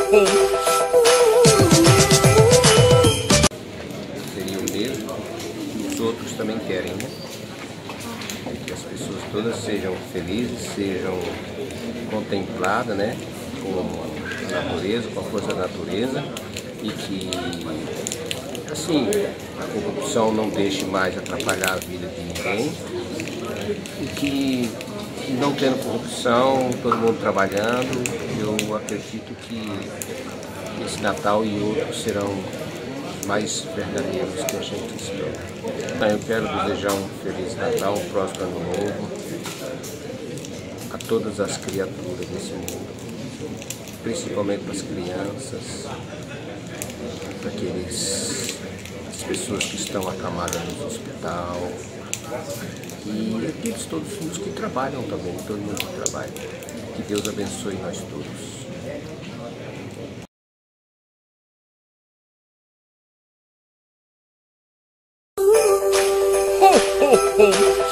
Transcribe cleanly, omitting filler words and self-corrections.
Seria o mesmo que os outros também querem, né? Que as pessoas todas sejam felizes, sejam contempladas, né? Com a natureza, com a força da natureza, e que, assim, a corrupção não deixe mais atrapalhar a vida de ninguém, e que, não tendo corrupção, todo mundo trabalhando, eu acredito que esse Natal e outros serão mais verdadeiros que a gente espera. Então, eu quero desejar um Feliz Natal, um próspero Ano Novo a todas as criaturas desse mundo, principalmente para as crianças, para as pessoas que estão acamadas no hospital e aqueles todos os que trabalham também, todo mundo que trabalha. Que Deus abençoe nós todos.